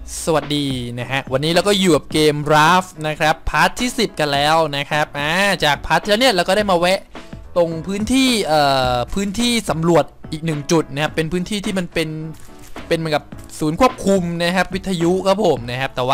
สวัสดีนะฮะวันนี้เราก็อยู่กับเกม Raft นะครับพาร์ทที่10กันแล้วนะครับจากพาร์ทที่แล้วเนี่ยเราก็ได้มาแวะตรงพื้นที่สำรวจอีก1จุดนะครับเป็นพื้นที่ที่มันเป็นเหมือนกับศูนย์ควบคุมนะครับวิทยุครับผมนะครับแต่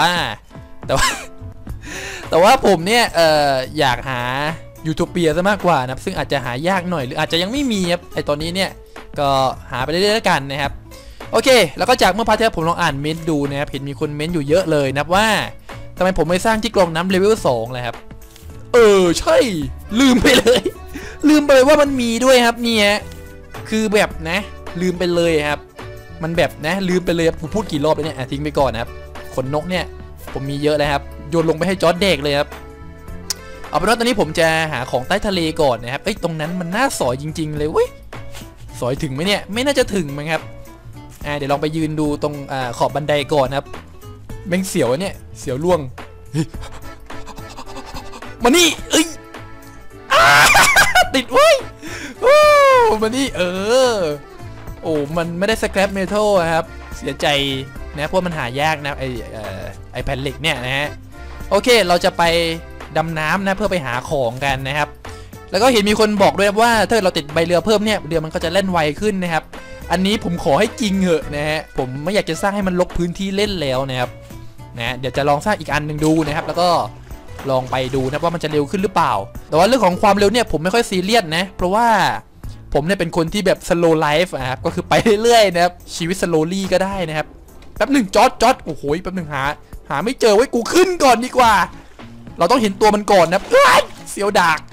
ว่าผมเนี่ยอยากหายูโทเปียซะมากกว่านะครับซึ่งอาจจะหายากหน่อยหรืออาจจะยังไม่มีครับไอตอนนี้เนี่ยก็หาไปเรื่อยๆกันนะครับโอเคแล้วก็จากเมื่อพาร์ทที่แล้วผมลองอ่านเม้นต์ดูนะครับเห็นมีคนเม้นต์อยู่เยอะเลยนะว่าทำไมผมไม่สร้างที่กรองน้ำเลเวล2เลยครับใช่ลืมไปเลยว่ามันมีด้วยครับเนี่ยคือแบบนะลืมไปเลยครับมันแบบนะลืมไปเลยครับผมพูดกี่รอบแล้วเนี่ยทิ้งไปก่อนนะครับขนนกเนี่ยผมมีเยอะเลยครับโยนลงไปให้จอร์จเด็กเลยครับเอาเป็นว่าตอนนี้ผมจะหาของใต้ทะเลก่อนนะครับตรงนั้นมันน่าสอยจริงๆเลยเว้ยสอยถึงไหมเนี่ยไม่น่าจะถึงมั้งครับเดี๋ยวลองไปยืนดูตรงขอบบันไดก่อนครับแม่งเสียวเนี่ยเสียวล่วงมานี่ติดไว้มานี่โอ้มันไม่ได้สแครปเมทัลครับเสียใจนะเพราะมันหายากนะไอแผ่นเหล็กเนี่ยนะฮะโอเคเราจะไปดำน้ำนะเพื่อไปหาของกันนะครับแล้วก็เห็นมีคนบอกด้วยว่าถ้าเราติดใบเรือเพิ่มเนี่ยเรือมันก็จะเล่นไวขึ้นนะครับอันนี้ผมขอให้จริงเหอะนะฮะผมไม่อยากจะสร้างให้มันลกพื้นที่เล่นแล้วนะครับนะเดี๋ยวจะลองสร้างอีกอันหนึ่งดูนะครับแล้วก็ลองไปดูนะว่ามันจะเร็วขึ้นหรือเปล่าแต่ว่าเรื่องของความเร็วเนี่ยผมไม่ค่อยซีเรียสนะเพราะว่าผมเนี่ยเป็นคนที่แบบ slow life ครับก็คือไปเรื่อยๆนะครับชีวิต slowly ก็ได้นะครับแป๊บหนึ่งจอดโอ้โหแป๊บหนึ่งหาไม่เจอไว้กูขึ้นก่อนดีกว่าเราต้องเห็นตัวมันก่อนนะเสียวดาก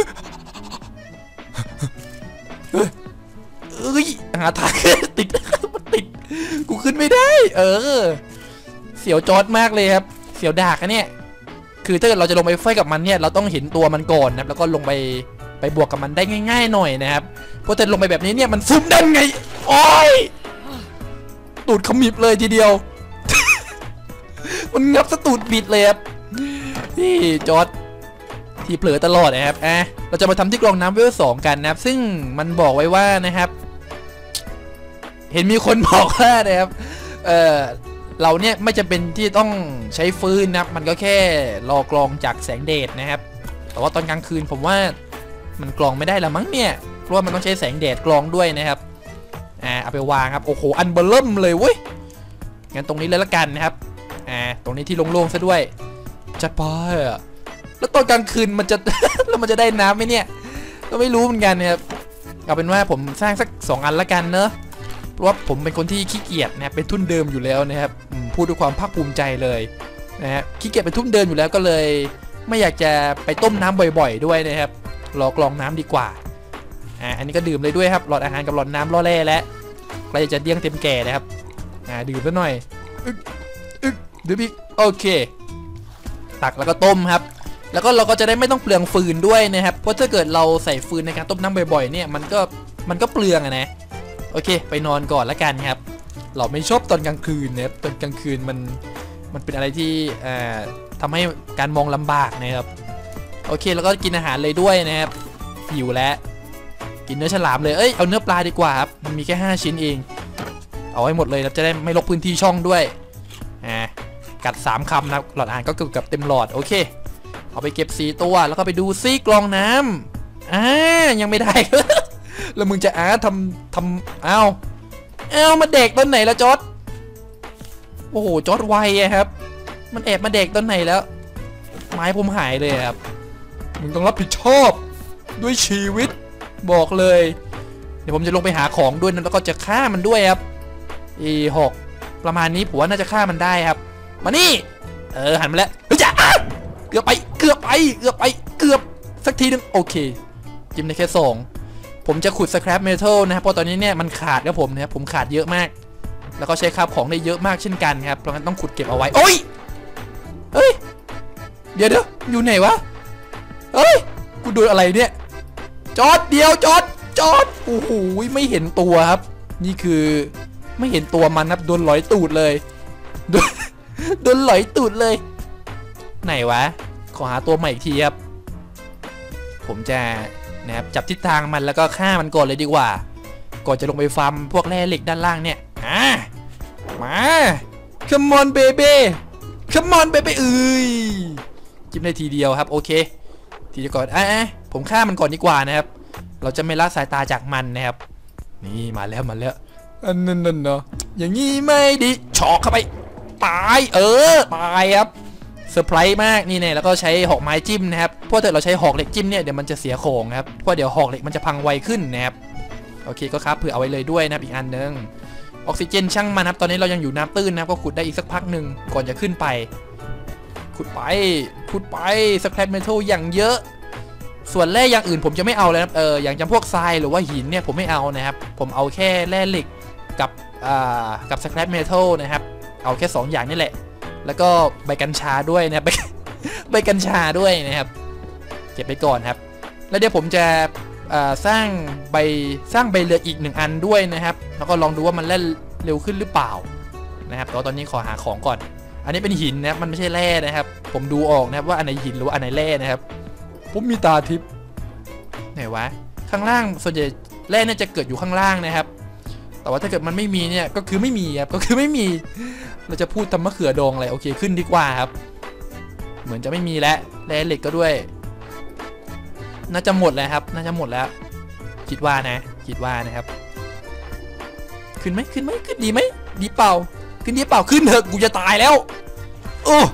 หาทางติดกูขึ้นไม่ได้เสียวจอดมากเลยครับเสียวดากนะเนี่ยคือถ้าเกิดเราจะลงไปไฟกับมันเนี่ยเราต้องเห็นตัวมันก่อนนะแล้วก็ลงไปบวกกับมันได้ง่ายๆหน่อยนะครับเพราะถ้าลงไปแบบนี้เนี่ยมันซุ่มได้ไงโอ้ยตูดขมิบเลยทีเดียว มันงับสตูดบิดเลยครับนี่จอดที่เผลอตลอดนะครับเราจะมาทำที่กรองน้ำเวล2กันนะครับซึ่งมันบอกไว้ว่านะครับเห็นมีคนบอกว่านะครับเราเนี่ยไม่จำเป็นที่ต้องใช้ฟืนนะครับมันก็แค่รอกรองจากแสงแดดนะครับแต่ว่าตอนกลางคืนผมว่ามันกรองไม่ได้ละมั้งเนี่ยเพราะว่ามันต้องใช้แสงแดดกรองด้วยนะครับเอาไปวางครับโอ้โหอันเบอร์เริ่มเลยเว้ยงั้นตรงนี้เลยละกันนะครับตรงนี้ที่โล่งๆซะด้วยจัดไปแล้วตอนกลางคืนมันจะ แล้วมันจะได้น้ำไหมเนี่ยก็ไม่รู้เหมือนกันนะครับเอาเป็นว่าผมสร้างสัก2อันละกันเนอะเพราะว่าผมเป็นคนที่ขี้เกียจนะเป็นทุนเดิมอยู่แล้วนะครับพูดด้วยความภาคภูมิใจเลยนะฮะขี้เกียจเป็นทุนเดิมอยู่แล้วก็เลยไม่อยากจะไปต้มน้ำบ่อยๆด้วยนะครับรอกรองน้ำดีกว่าอันนี้ก็ดื่มเลยด้วยครับหลอดอาหารกับหลอดน้ำล่อแร่และใกล้จะเดี้ยงเต็มแก่นะครับดื่มซะหน่อยดื่มอีกโอเคตักแล้วก็ต้มครับแล้วก็เราก็จะได้ไม่ต้องเปลืองฟืนด้วยนะครับเพราะถ้าเกิดเราใส่ฟืนในการต้มน้ำบ่อยๆเนี่ยมันก็เปลืองนะโอเคไปนอนก่อนละกันครับเราไม่ชอบตอนกลางคืนนะครับตอนกลางคืนมันเป็นอะไรที่ทำให้การมองลำบากนะครับโอเคแล้วก็กินอาหารเลยด้วยนะครับหิวแล้วกินเนื้อฉลามเลยเอาเนื้อปลาดีกว่าครับมันมีแค่5ชิ้นเองเอาให้หมดเลยนะจะได้ไม่รบพื้นที่ช่องด้วยกัด3คำนะหลอดอาหารก็เกือบเต็มหลอดโอเคเอาไปเก็บ4ตัวแล้วก็ไปดูซิกรองน้ำยังไม่ได้ แล้วมึงจะทำเอามาเด็กตอนไหนแล้วจอร์จโอ้โหจอร์จไวครับมันแอบมาเด็กตอนไหนแล้วไม้ผมหายเลยครับมึงต้องรับผิดชอบด้วยชีวิตบอกเลยเดี๋ยวผมจะลงไปหาของด้วยนะแล้วก็จะฆ่ามันด้วยครับ6ประมาณนี้ผมว่าน่าจะฆ่ามันได้ครับมานี่หันมาแล้วจะเกือบสักทีนึงโอเคจิ้มได้แค่2ผมจะขุดสแครปเมทัลนะครับเพราะตอนนี้เนี่ยมันขาดครับผมนะครับผมขาดเยอะมากแล้วก็ใช้คราฟของได้เยอะมากเช่นกันครับเพราะงั้นต้องขุดเก็บเอาไว้โอ้ยเดี๋ยวอยู่ไหนวะกูโดนอะไรเนี่ยจอดเดียวจอดโอ้โหไม่เห็นตัวครับนี่คือไม่เห็นตัวมันครับโดนหลอยตูดเลยโดนหลอยตูดเลยไหนวะขอหาตัวใหม่อีกทีครับผมจะนะครับจับทิศทางมันแล้วก็ฆ่ามันก่อนเลยดีกว่าก่อนจะลงไปฟาร์มพวกแร่เหล็กด้านล่างเนี่ยมา ข come on baby come on baby เอ้ยจิ้มได้ทีเดียวครับโอเคทีเดียวก่อนผมฆ่ามันก่อนดีกว่านะครับเราจะไม่ละสายตาจากมันนะครับนี่มาแล้วอันนั้นเนาะอย่างงี้ไม่ดีฉอกเข้าไปตายตายครับเซอร์ไพรส์มากนี่เนี่ยแล้วก็ใช้หอกไม้จิ้มนะครับเพราะถ้าเราใช้หอกเหล็กจิ้มเนี่ยเดี๋ยวมันจะเสียของครับเพราะเดี๋ยวหอกเหล็กมันจะพังไวขึ้นนะครับโอเคก็ครับเผื่อเอาไว้เลยด้วยนะอีกอันนึงออกซิเจนช่างมันครับตอนนี้เรายังอยู่น้ำตื้นนะครับก็ขุดได้อีกสักพักหนึ่งก่อนจะขึ้นไปขุดไปสแครปเมทัลอย่างเยอะส่วนแร่อย่างอื่นผมจะไม่เอาเลยครับอย่างจำพวกทรายหรือว่าหินเนี่ยผมไม่เอานะครับผมเอาแค่แร่เหล็กกับสแครปเมทัลนะครับเอาแค่2อย่างนี่แหละแล้วก็ใบกัญชาด้วยนะครับใบกัญชาด้วยนะครับเก็บไปก่อนครับแล้วเดี๋ยวผมจะสร้างใบเรืออีก1อันด้วยนะครับแล้วก็ลองดูว่ามันเล่นเร็วขึ้นหรือเปล่านะครับแต่ตอนนี้ขอหาของก่อนอันนี้เป็นหินนะครับมันไม่ใช่แร่นะครับผมดูออกนะครับว่าอันไหนหินหรือว่าอันไหนแร่นะครับผมมีตาทิพย์ไหนวะข้างล่างส่วนใหญ่แร่เนี่ยจะเกิดอยู่ข้างล่างนะครับแต่ว่าถ้าเกิดมันไม่มีเนี่ยก็คือไม่มีครับก็คือไม่มีเราจะพูดทำมะเขือดองอะไรโอเคขึ้นดีกว่าครับเหมือนจะไม่มีแล้วแร่เหล็กก็ด้วยน่าจะหมดแล้วครับน่าจะหมดแล้วคิดว่านะครับขึ้นไหมขึ้นดีไหมดีเปล่าขึ้นดีเปล่าขึ้นเถอะกูจะตายแล้วโอ้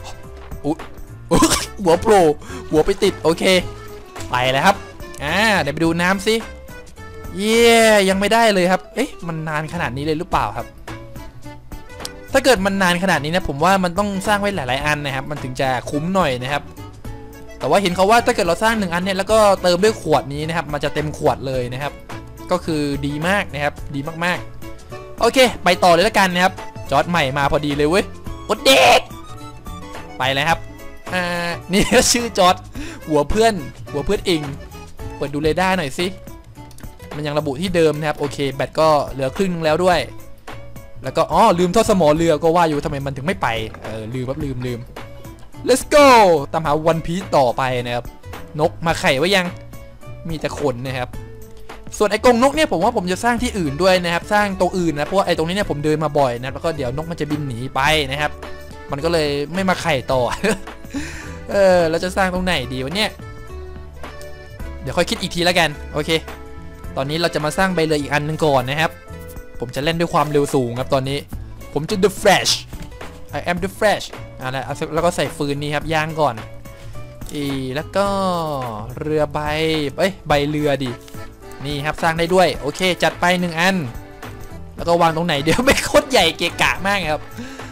หัวโผล่หัวไปติดโอเคไปแล้วครับเดี๋ยวไปดูน้ำสิยังไม่ได้เลยครับมันนานขนาดนี้เลยหรือเปล่าครับถ้าเกิดมันนานขนาดนี้นะผมว่ามันต้องสร้างไว้หลายๆอันนะครับมันถึงจะคุ้มหน่อยนะครับแต่ว่าเห็นเขาว่าถ้าเกิดเราสร้าง1อันเนี่ยแล้วก็เติมด้วยขวดนี้นะครับมันจะเต็มขวดเลยนะครับก็คือดีมากนะครับดีมากๆโอเคไปต่อเลยแล้วกันนะครับจอร์จใหม่มาพอดีเลยเว้ยโอเด็กไปเลยครับนี่ชื่อจอร์จหัวเพื่อนเองเปิดดูเรดาร์หน่อยสิมันยังระบุที่เดิมนะครับโอเคแบตก็เหลือครึ่งแล้วด้วยแล้วก็ลืมทอดสมอเรือก็ว่าอยู่ทำไมมันถึงไม่ไปลืม let's go ตามหาวันพีซต่อไปนะครับนกมาไข่ไว้ยังมีแต่ขนนะครับส่วนไอ้กรงนกเนี่ยผมว่าผมจะสร้างที่อื่นด้วยนะครับสร้างตรงอื่นนะเพราะว่าไอ้ตรงนี้เนี่ยผมเดินมาบ่อยนะแล้วก็เดี๋ยวนกมันจะบินหนีไปนะครับมันก็เลยไม่มาไข่ต่อ เราจะสร้างตรงไหนดีวะเนี่ยเดี๋ยวค่อยคิดอีกทีแล้วกันโอเคตอนนี้เราจะมาสร้างใบเรืออีกอันหนึ่งก่อนนะครับผมจะเล่นด้วยความเร็วสูงครับตอนนี้ผมจะ the flash I am the flash แล้วก็ใส่ฟืนนี้ครับย่างก่อนแล้วก็เรือใบเรือดินี่ครับสร้างได้ด้วยโอเคจัดไป1อันแล้วก็วางตรงไหนเดี๋ยวไม่โคตรใหญ่เกะกะมากครับ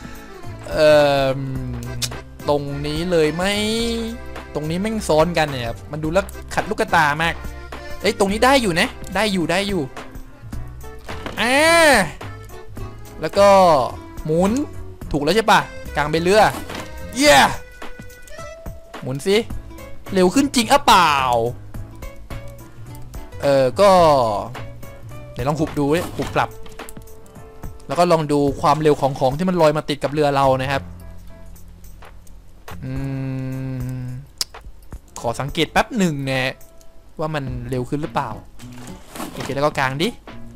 ตรงนี้เลยไหมตรงนี้แม่งซ้อนกันเนี่ยครับมันดูแล้วขัดลูกตามากตรงนี้ได้อยู่นะได้อยู่แล้วก็หมุนถูกแล้วใช่ปะกลางไปเรือหมุนสิเร็วขึ้นจริงเปล่าก็เดี๋ยวลองหุบดูหุบกลับแล้วก็ลองดูความเร็วของที่มันลอยมาติดกับเรือเรานะครับขอสังเกตแป๊บหนึ่งนะว่ามันเร็วขึ้นหรือเปล่าโอเคแล้วก็กลางดิ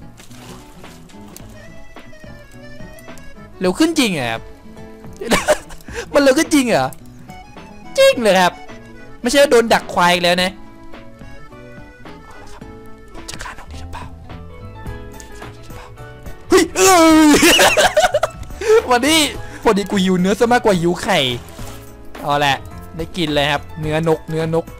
เร็วขึ้นจริงครับ มันเร็วขึ้นจริงเหรอจริงเลยครับไม่ใช่ว่าโดนดักควายอีกแล้วนะจะฆ่าน้องนี่หรือเปล่าเฮ้ยวันนี้พอดีกูหิวเนื้อซะมากกว่าหิวไข่เอาแหละได้กินเลยครับเนื้อนก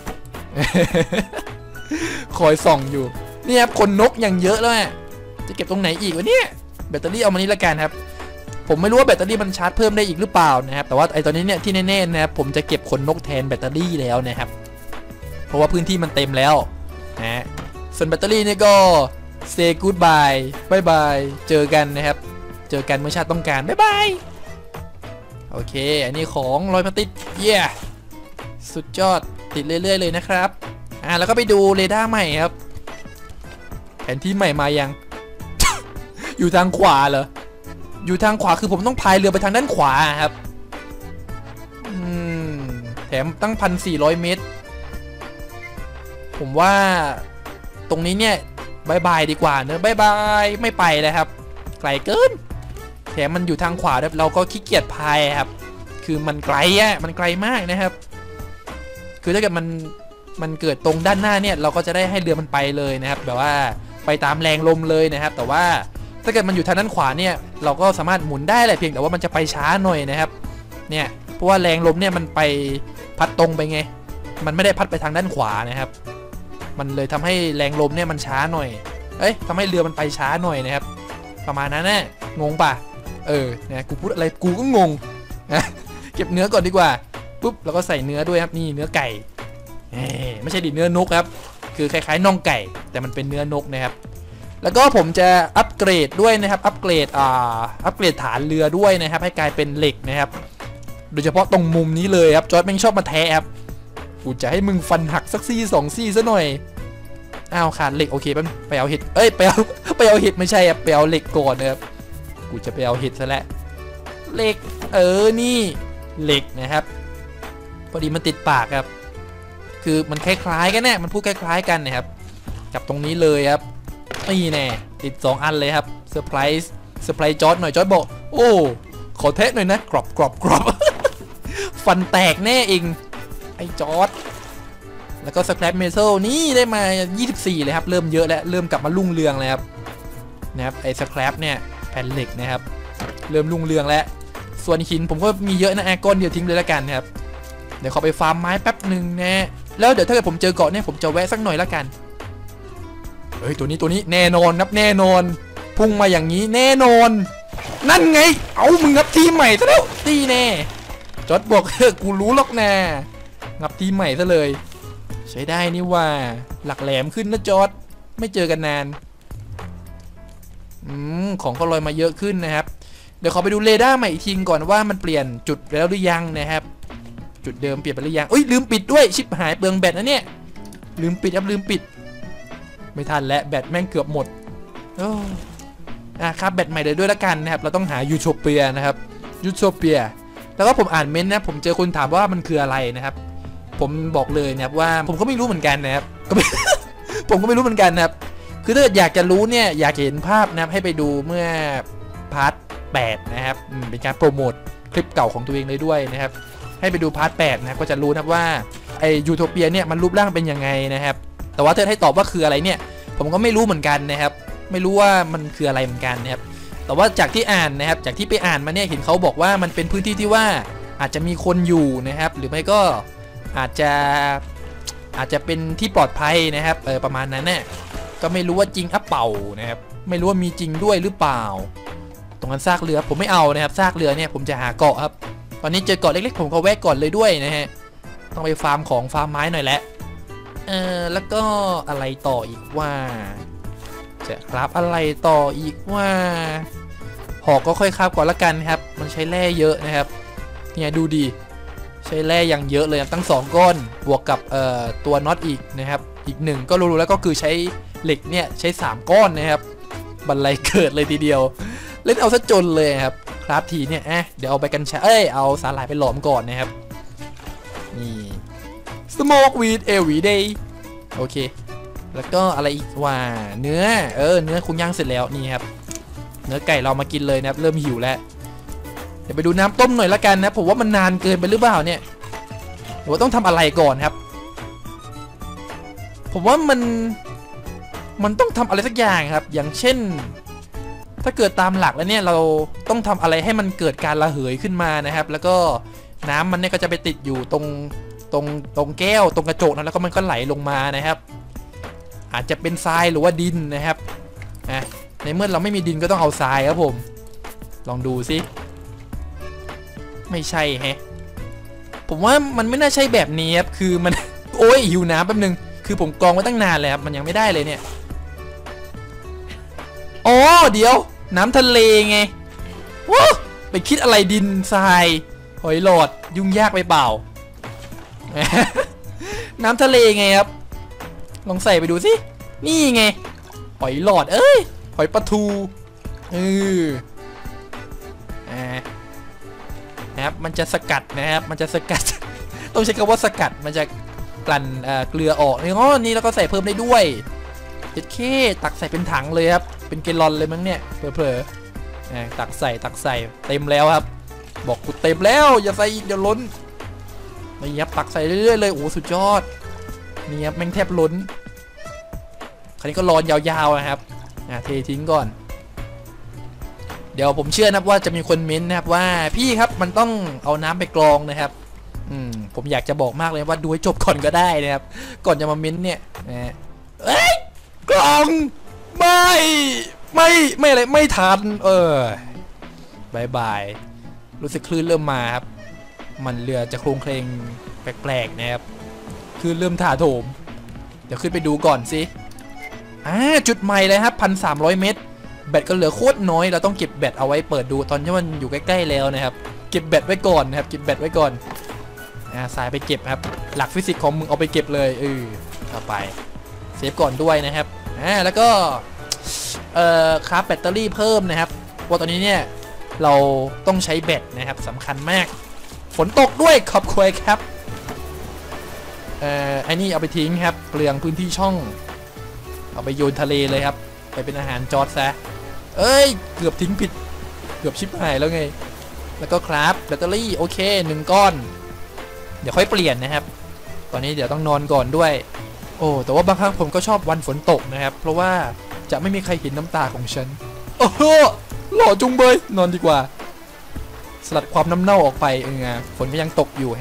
คอยส่องอยู่นี่ครับขนนกอย่างเยอะแล้วจะเก็บตรงไหนอีกวะเนี่ยแบตเตอรี่เอามานี่ละกันครับผมไม่รู้ว่าแบตเตอรี่มันชาร์จเพิ่มได้อีกหรือเปล่านะครับแต่ว่าไอตอนนี้เนี่ยที่แน่ๆนะครับผมจะเก็บขนนกแทนแบตเตอรี่แล้วนะครับเพราะว่าพื้นที่มันเต็มแล้วนะส่วนแบตเตอรี่นี่ก็ say goodbye บายบายเจอกันนะครับเจอกันเมื่อชาติต้องการบายบายโอเคอันนี้ของลอยมาติดสุดยอดติดเรื่อยๆเลยนะครับแล้วก็ไปดูเรดาร์ใหม่ครับแผนที่ใหม่มายัง อยู่ทางขวาเหรออยู่ทางขวาคือผมต้องพายเรือไปทางด้านขวาครับแถมตั้ง 1,400 เมตรผมว่าตรงนี้เนี่ยบายบายดีกว่าเนอะบายบายไม่ไปเลยครับไกลเกินแถมมันอยู่ทางขวาด้วยเราก็ขี้เกียจพายครับคือมันไกลมันไกลมากนะครับคือถ้าเกิดมันเกิดตรงด้านหน้าเนี่ยเราก็จะได้ให้เรือมันไปเลยนะครับแบบว่าไปตามแรงลมเลยนะครับแต่ว่าถ้าเกิดมันอยู่ทางด้านขวาเนี่ยเราก็สามารถหมุนได้แหละเพียงแต่ว่ามันจะไปช้าหน่อยนะครับเนี่ยเพราะว่าแรงลมเนี่ยมันไปพัดตรงไปไงมันไม่ได้พัดไปทางด้านขวานะครับมันเลยทำให้แรงลมเนี่ยมันช้าหน่อยทำให้เรือมันไปช้าหน่อยนะครับประมาณนั้นนะงงป่ะเนี่ยกูพูดอะไรกูก็งงนะเก็บเนื้อก่อนดีกว่าปุ๊บแล้วก็ใส่เนื้อด้วยครับนี่เนื้อไก่ไม่ใช่ดิเนื้อนกครับคือคล้ายๆน่องไก่แต่มันเป็นเนื้อนกนะครับแล้วก็ผมจะอัปเกรดด้วยนะครับอัปเกรดฐานเรือด้วยนะครับให้กลายเป็นเหล็กนะครับโดยเฉพาะตรงมุมนี้เลยครับจอร์จแม่งชอบมาแทะครับกูจะให้มึงฟันหักสักซี่2ซี่ซะหน่อยอ้าวขาดเหล็กโอเคไปเอาเห็ดไปเอาเห็ดไม่ใช่ครับไปเอาเหล็กก่อนนะครับกูจะไปเอาเห็ดซะแล้วเหล็กนี่เหล็กนะครับพอดีมันติดปากครับคือมันคล้ายๆกันแน่มันพูดคล้ายๆกันนะครับกับตรงนี้เลยครับนี่แน่ติด2อันเลยครับเซอร์ไพรส์จอร์จหน่อยจอร์จบอกโอ้ขอเทะหน่อยนะกรอบฟันแตกแน่เองไอ้จอร์จแล้วก็สแครปเมทัลนี่ได้มา24เลยครับเริ่มเยอะแล้วเริ่มกลับมารุ่งเรืองแล้วครับไอ้สแครปเนี่ยแผ่นเหล็กนะครับเริ่มรุ่งเรืองแล้วส่วนหินผมก็มีเยอะนะก้อนเดียวทิ้งเลยละกันครับเดี๋ยวขอไปฟาร์มไม้แป๊บหนึ่งนะแล้วเดี๋ยวถ้าเกิดผมเจอเกาะเนี่ยผมจะแวะสักหน่อยละกันตัวนี้แน่นอนครับแน่นอนพุ่งมาอย่างนี้แน่นอนนั่นไงเอามึงงับทีใหม่ซะแล้วตีแน่จอร์จบอกกูรู้หรอกนะงับทีใหม่ซะเลยใช้ได้นี่ว่าหลักแหลมขึ้นนะจอร์จไม่เจอกันนานของก็ลอยมาเยอะขึ้นนะครับเดี๋ยวขอไปดูเรดาร์ใหม่อีกทีก่อนว่ามันเปลี่ยนจุดแล้วหรือยังนะครับจุดเดิมเปลี่ยนไปหรือยังลืมปิดด้วยชิบหายเปลืองแบตนะเนี่ยลืมปิดไม่ทันแล้วแบตแม่งเกือบหมดครับแบตใหม่เลยด้วยละกันนะครับเราต้องหายูโทเปียนะครับยูโทเปียแล้วก็ผมอ่านเม้นต์นะผมเจอคนถามว่ามันคืออะไรนะครับผมบอกเลยนะครับว่าผมก็ไม่รู้เหมือนกันนะครับผมก็ไม่รู้เหมือนกันนะครับคือถ้าอยากจะรู้เนี่ยอยากเห็นภาพนะครับให้ไปดูเมื่อพาร์ท8นะครับเป็นการโปรโมทคลิปเก่าของตัวเองเลยด้วยนะครับให้ไปดูพาร์ท8นะครับก็จะรู้นะครับว่าไอยูโทเปียเนี่ยมันรูปร่างเป็นยังไงนะครับแต่ว่าถ้าให้ตอบว่าคืออะไรเนี่ยผมก็ไม่รู้เหมือนกันนะครับไม่รู้ว่ามันคืออะไรเหมือนกันนะครับแต่ว่าจากที่อ่านนะครับจากที่ไปอ่านมาเนี่ยเห็นเขาบอกว่ามันเป็นพื้นที่ที่ว่าอาจจะมีคนอยู่นะครับหรือไม่ก็อาจจะเป็นที่ปลอดภัยนะครับประมาณนั้นเนี่ยก็ไม่รู้ว่าจริงอัปเป่านะครับไม่รู้ว่ามีจริงด้วยหรือเปล่าตรงนั้นซากเรือผมไม่เอานะครับซากเรือเนี่ยผมจะหาเกาะครับตอนนี้เจอเกาะเล็กๆผมก็แวะก่อนเลยด้วยนะฮะต้องไปฟาร์มไม้หน่อยแหละแล้วก็อะไรต่ออีกว่าจะครับอะไรต่ออีกว่าหอกก็ค่อยคาบก่อนละกันครับมันใช้แร่เยอะนะครับเนี่ยดูดีใช้แร่อย่างเยอะเลยตั้ง2ก้อนบวกกับตัวน็อตอีกนะครับอีก1ก็รู้แล้วก็คือใช้เหล็กเนี่ยใช้3ก้อนนะครับบรรลัยเกิดเลยทีเดียวเล่นเอาซะจนเลยครับครับทีเนี่ยเดี๋ยวเอาไปกันชาเอาสาหร่ายไปหลอมก่อนนะครับนี่ smoke weed every day โอเคแล้วก็อะไรอีกว่าเนื้อคงย่างเสร็จแล้วนี่ครับเนื้อไก่เรามากินเลยนะครับเริ่มหิวแล้วเดี๋ยวไปดูน้ำต้มหน่อยละกันนะผมว่ามันนานเกินไปหรือเปล่าเนี่ยหรือว่าต้องทำอะไรก่อนครับผมว่ามันต้องทำอะไรสักอย่างครับอย่างเช่นถ้าเกิดตามหลักแล้วเนี่ยเราต้องทำอะไรให้มันเกิดการระเหยขึ้นมานะครับแล้วก็น้ำมันเนี่ยก็จะไปติดอยู่ตรงแก้วตรงกระจกนะแล้วก็มันก็ไหลลงมานะครับอาจจะเป็นทรายหรือว่าดินนะครับในเมื่อเราไม่มีดินก็ต้องเอาทรายครับผมลองดูสิไม่ใช่ผมว่ามันไม่น่าใช่แบบนี้ครับคือมันโอ้ยหิวน้ำแป๊บนึงคือผมกรองไว้ตั้งนานเลยครับมันยังไม่ได้เลยเนี่ยอ๋อเดี๋ยวน้ำทะเลไงว้าไปคิดอะไรดินทรายหอยหลอดยุ่งยากไปเปล่า น้ำทะเลไงครับลองใส่ไปดูสินี่ไงหอยหลอดหอยปลาทูนะครับมันจะสกัดนะครับมันจะสกัด ต้องใช้คำว่าสกัดมันจะกลั่นเกลือออกนี่แล้วก็ใส่เพิ่มได้ด้วยเจ็ดเคตักใส่เป็นถังเลยครับเป็นแกลลอนเลยมั้งเนี่ยเผลอตักใส่เต็มแล้วครับบอกกูเต็มแล้วอย่าใส่อีกเดี๋ยวล้นนี่ครับตักใส่เรื่อยๆเลยโอ้สุดยอดนี่ครับแม่งแทบล้นคราวนี้ก็รอยาวๆนะครับเททิ้งก่อนเดี๋ยวผมเชื่อนะว่าจะมีคนเม้นนะครับว่าพี่ครับมันต้องเอาน้ำไปกรองนะครับผมอยากจะบอกมากเลยว่าดูให้จบก่อนก็ได้นะครับก่อนจะมาเม้นเนี่ยเอ้ยกรองไม่อะไรไม่ทันบายรู้สึกคลื่นเริ่มมาครับมันเรือจะโครงเคลงแปลกๆนะครับคลื่นเริ่มถาโถมเดี๋ยวขึ้นไปดูก่อนสิจุดใหม่เลยครับ1,300 เมตรแบตก็เหลือโคตรน้อยเราต้องเก็บแบตเอาไว้เปิดดูตอนที่มันอยู่ใกล้ๆแล้วนะครับเก็บแบตไว้ก่อนนะครับเก็บแบตไว้ก่อนสายไปเก็บครับหลักฟิสิกส์ของมึงเอาไปเก็บเลยเอาไปเซฟก่อนด้วยนะครับแล้วก็คราฟแบตเตอรี่เพิ่มนะครับเพราะตอนนี้เนี่ยเราต้องใช้แบตนะครับสำคัญมากฝนตกด้วยขอบคุณครับไอ้นี่เอาไปทิ้งครับเปลืองพื้นที่ช่องเอาไปโยนทะเลเลยครับไปเป็นอาหารจอร์จซะเกือบทิ้งผิดเกือบชิบหายแล้วไงแล้วก็คราฟแบตเตอรี่โอเค1 ก้อนเดี๋ยวค่อยเปลี่ยนนะครับตอนนี้เดี๋ยวต้องนอนก่อนด้วยแต่ว่าบางครั้งผมก็ชอบวันฝนตกนะครับเพราะว่าจะไม่มีใครเห็นน้ำตาของฉันหล่อจุงเบยนอนดีกว่าสลัดความน้ำเน่าออกไปฝนก็ยังตกอยู่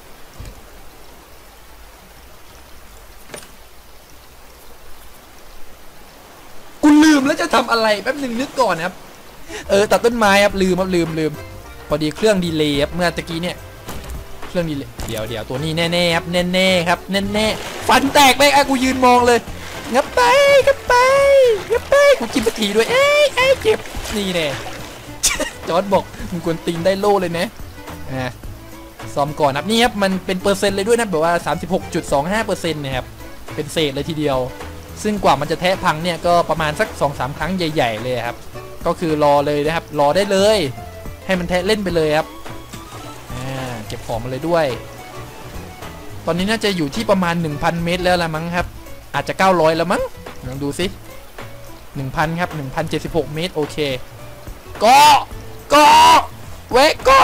กูลืมแล้วจะทำอะไรแป๊บนึงนึกก่อนนะครับตัดต้นไม้ครับลืมพอดีเครื่องดีเลย์ครับเมื่อตะกี้เนี่ยเครื่องดีเลย์เดี๋ยวตัวนี้แน่ๆครับแน่ๆครับแน่ๆฟันแตกไปกูยืนมองเลยงับไปกูกินปทีด้วยเจ็บนี่แน่จอร์จบอกมึงควรตีนได้โล่เลยนะซ้อมก่อนครับนี่ครับมันเป็นเปอร์เซ็นต์เลยด้วยนะแบบว่า 36.25%นะครับเป็นเศษเลยทีเดียวซึ่งกว่ามันจะแทะพังเนี่ยก็ประมาณสัก 2-3 ครั้งใหญ่ๆเลยครับก็คือรอเลยนะครับรอได้เลยให้มันแทะเล่นไปเลยครับเก็บของมาเลยด้วยตอนนี้น่าจะอยู่ที่ประมาณ 1,000 เมตรแล้วละมั้งครับอาจจะ900แล้วมั้งลองดูสิ 1,000 ครับ 1,076 เมตรโอเคก็แวะก็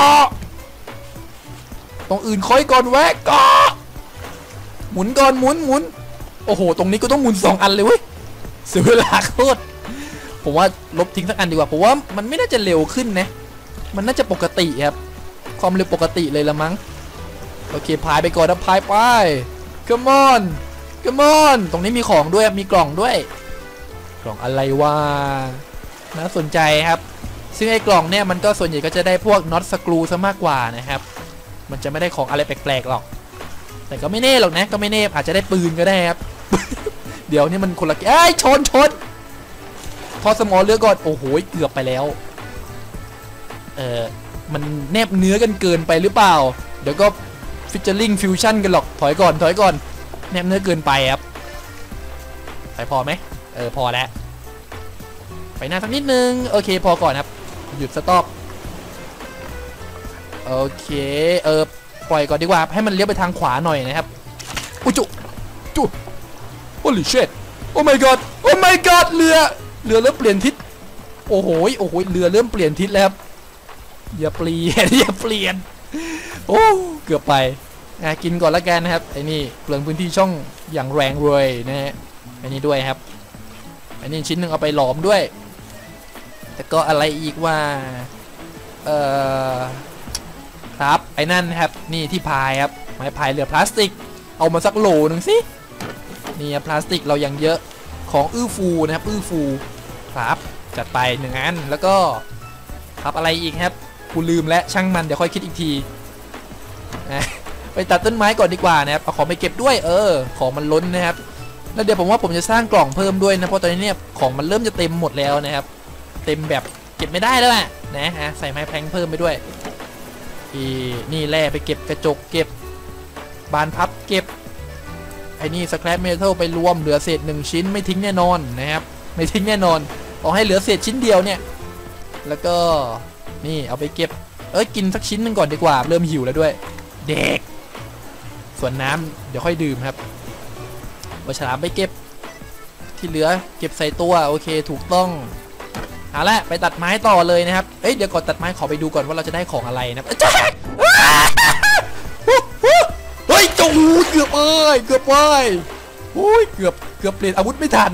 ตรงอื่นค่อยก่อนแวะก็หมุนก่อนหมุนโอ้โหตรงนี้ก็ต้องหมุน2 อันเลยเว้ยเสียเวลาโคตรผมว่าลบทิ้งสักอันดีกว่าผมว่ามันไม่น่าจะเร็วขึ้นนะมันน่าจะปกติครับความเร็วปกติเลยละมั้งโอเคพายไปก่อนนะพายไป come on ตรงนี้มีของด้วยมีกล่องด้วยกล่องอะไรวะน่าสนใจครับซึ่งไอ้กล่องเนี่ยมันก็ส่วนใหญ่ก็จะได้พวกน็อตสกรูซะมากกว่านะครับมันจะไม่ได้ของอะไรแปลกๆหรอกแต่ก็ไม่แน่หรอกนะก็ไม่แน่อาจจะได้ปืนก็ได้ครับ เดี๋ยวนี่มันคนละชนทอสมอเรือก่อนโอ้โหเกือบไปแล้วมันแนบเนื้อกันเกินไปหรือเปล่าเดี๋ยวก็ฟิชเชอร์ลิงฟิวชั่นกันหรอกถอยก่อนแนบเนื้อเกินไปครับไปพอไหมพอแล้วไปหน้าสักนิดนึงโอเคพอก่อนครับหยุดสต็อปโอเคปล่อยก่อนดีกว่าให้มันเลี้ยวไปทางขวาหน่อยนะครับอุจุholy shit oh my god เรือเริ่มเปลี่ยนทิศโอ้โหเรือเริ่มเปลี่ยนทิศแล้วครับอย่าเปลี่ยนโอ้เกือบไปกินก่อนละกันนะครับไอ้นี่เปลืองพื้นที่ช่องอย่างแรงเลยนะฮะไอ้นี่ด้วยครับไอ้นี่ชิ้นหนึ่งเอาไปหลอมด้วยแต่ก็อะไรอีกว่าครับไอ้นั่นครับนี่ที่พายครับไม้พายเรือพลาสติกเอามาสักโหลหนึ่งสินี่พลาสติกเรายังเยอะของฟูนะครับฟูครับจัดไป1 อันแล้วก็ครับอะไรอีกครับกูลืมแล้วช่างมันเดี๋ยวค่อยคิดอีกทีไปตัดต้นไม้ก่อนดีกว่านะครับเอาของไปเก็บด้วยของมันล้นนะครับแล้วเดี๋ยวผมว่าผมจะสร้างกล่องเพิ่มด้วยนะเพราะตอนนี้เนี่ยของมันเริ่มจะเต็มหมดแล้วนะครับเต็มแบบเก็บไม่ได้แล้วนะฮะใส่ไม้แพลงเพิ่มไปด้วยนี่แร่ไปเก็บกระจกเก็บบานพับเก็บไอ้นี่สแครปเมทัลไปรวมเหลือเศษ1 ชิ้นไม่ทิ้งแน่นอนนะครับไม่ทิ้งแน่นอนเอาให้เหลือเศษชิ้นเดียวเนี่ยแล้วก็นี่เอาไปเก็บกินสักชิ้นนึงก่อนดีกว่าเริ่มหิวแล้วด้วยเด็กส่วนน้ำเดี๋ยวค่อยดื่มครับปลาฉลามไปเก็บที่เหลือเก็บใส่ตัวโอเคถูกต้องเอาละไปตัดไม้ต่อเลยนะครับเอ้ยเดี๋ยวก่อนตัดไม้ขอไปดูก่อนว่าเราจะได้ของอะไรนะจ๊ะเฮ้ยจูเกือบเกือบโอ้ยเกือบเปลี่ยนอาวุธไม่ทัน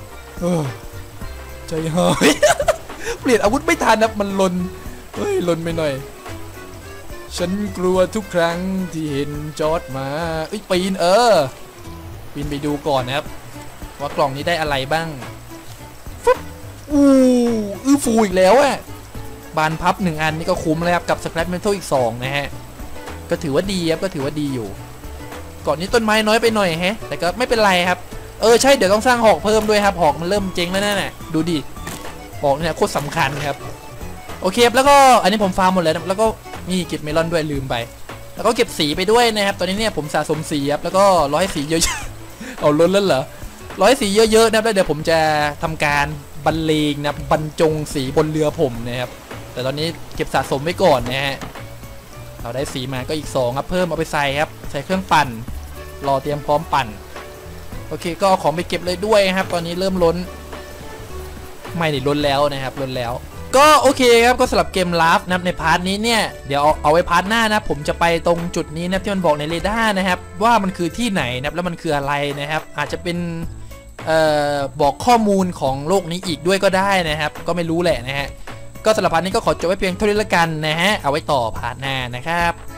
ใจหายเปลี่ยนอาวุธไม่ทันนะมันลนเฮ้ยลนไปหน่อยฉันกลัวทุกครั้งที่เห็นจอร์จมาเอ้ยปีนปีนไปดูก่อนนะครับว่ากล่องนี้ได้อะไรบ้างฟุ๊บฟูอีกแล้วอะบานพับ1อันนี่ก็คุ้มเลยครับกับสแครปเมทัลอีก2นะฮะก็ถือว่าดีครับก็ถือว่าดีอยู่ก่อนนี้ต้นไม้น้อยไปหน่อยแฮะแต่ก็ไม่เป็นไรครับใช่เดี๋ยวต้องสร้างหอกเพิ่มด้วยครับหอกมันเริ่มเจ๊งแล้วนั่นแหละดูดิหอกเนี่ยโคตรสำคัญครับโอเคแล้วก็อันนี้ผมฟาร์มหมดเลยแล้วก็มีเก็บเมลอนด้วยลืมไปแล้วก็เก็บสีไปด้วยนะครับตอนนี้เนี่ยผมสะสมสีครับแล้วก็ร้อยสีเยอะๆเอาล้นแล้วเหรอร้อยสีเยอะๆนะครับแล้วเดี๋ยวผมจะทำการบรรเลงนะบรรจงสีบนเรือผมนะครับแต่ตอนนี้เก็บสะสมไว้ก่อนนะฮะเราได้สีมาก็อีก2ครับเพิ่มเอาไปใส่ครับใส่เครื่องปั่นรอเตรียมพร้อมปั่นโอเคก็เอาของไปเก็บเลยด้วยครับตอนนี้เริ่มล้นไม่ได้ล้นแล้วนะครับล้นแล้วก็โอเคครับก็สำหรับเกมลับนะครับในพาร์ทนี้เนี่ยเดี๋ยวเอาไว้พาร์ทหน้านะผมจะไปตรงจุดนี้นะที่มันบอกในเรดาร์นะครับว่ามันคือที่ไหนนะครับแล้วมันคืออะไรนะครับอาจจะเป็นบอกข้อมูลของโลกนี้อีกด้วยก็ได้นะครับก็ไม่รู้แหละนะฮะก็สำหรับพาร์ทนี้ก็ขอจบไว้เพียงเท่านี้ละกันนะฮะเอาไว้ต่อพาร์ทหน้านะครับ